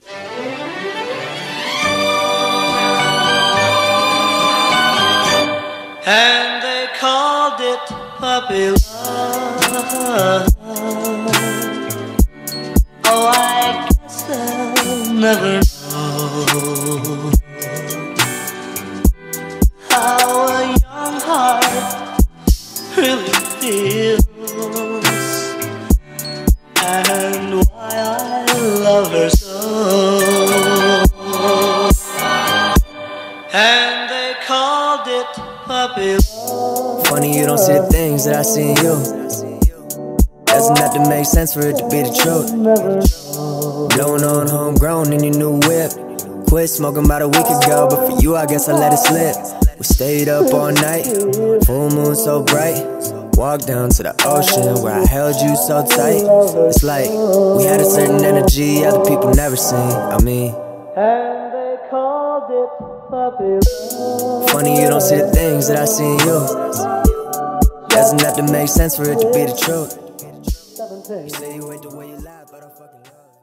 And they called it puppy love. Oh, I guess they'll never know how a young heart really feels, and why I love her so. And they called it puppy love. Funny you don't see the things that I see in you. Doesn't have to make sense for it to be the truth. Blowing on homegrown in your new whip. Quit smoking about a week ago, but for you I guess I let it slip. We stayed up all night, full moon so bright. Walked down to the ocean where I held you so tight. It's like we had a certain energy other people never seen. I mean, and they called it puppy love. funny you don't see the things that I see in you. Doesn't have to make sense for it to be the truth. You say you hate the way you lie, but I fucking love it.